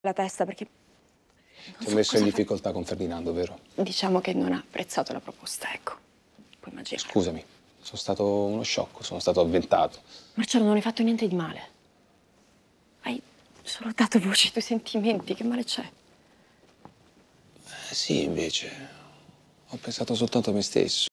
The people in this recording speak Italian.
la testa perché Ti ho messo in difficoltà con Ferdinando, vero? diciamo che non ha apprezzato la proposta, ecco. Puoi immaginare. Scusami, sono stato uno sciocco, sono stato avventato. Marcello, non hai fatto niente di male. Hai solo dato voce ai tuoi sentimenti, che male c'è? Sì, invece, ho pensato soltanto a me stesso.